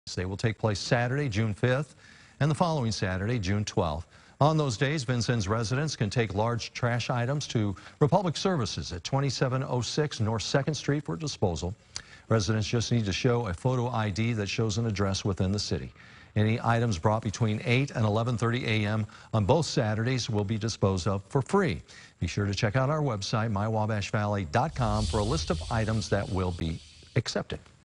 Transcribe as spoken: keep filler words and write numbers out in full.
They will take place Saturday, June fifth, and the following Saturday, June twelfth. On those days, Vincennes residents can take large trash items to Republic Services at twenty-seven oh six North second Street for disposal. Residents just need to show a photo I D that shows an address within the city. Any items brought between eight and eleven thirty a m on both Saturdays will be disposed of for free. Be sure to check out our website, my wabash valley dot com, for a list of items that will be accepted.